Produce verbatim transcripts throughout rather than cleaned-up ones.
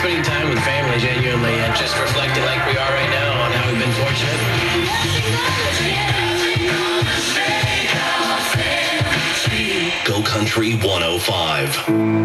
spending time with family genuinely and just reflecting like we are right now on how we've been fortunate. Go Country one oh five.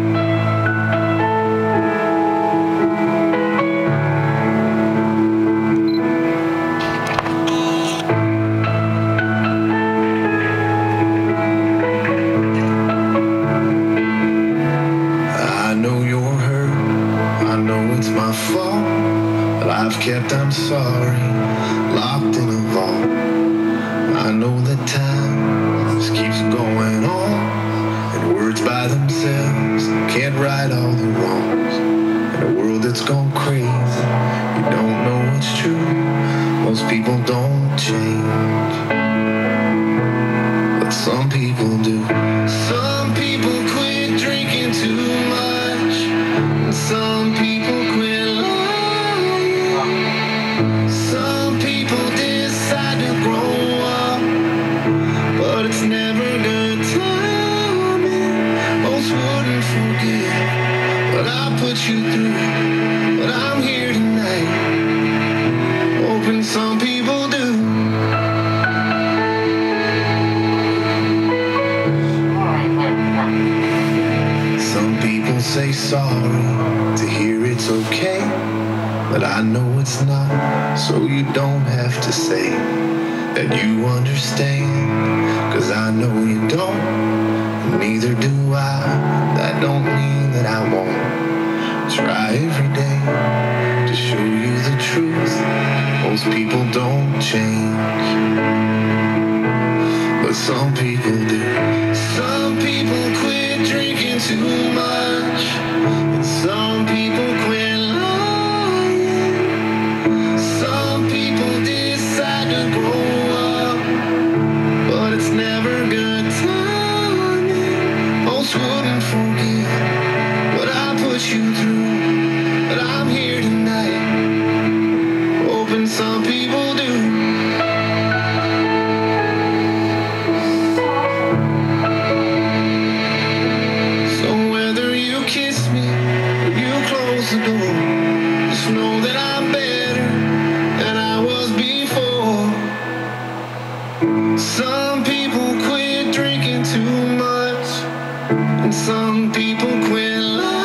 Kept, I'm sorry, locked in a vault. I know that time just keeps going on, and words by themselves can't right all the wrongs. In a world that's gone crazy, you don't know what's true. Most people don't change, but some people do. Some people quit drinking too much, and some people quit. Some people decide to grow up, but it's never good timing. Most wouldn't forgive what I put you through, but I'm here tonight, hoping some people do. Some people say sorry to hear it's okay, but I know it's not, so you don't have to say that you understand, cause I know you don't, and neither do I. That don't mean that I won't try every day to show you the truth. Most people don't change, but some people do. Some people quit drinking too much, and some people quit. Wouldn't forget what I put you through, but I'm here tonight, hoping some people do. So whether you kiss me or you close the door, just know that I'm better than I was before. Some people quit drinking too much, and some people quit lying.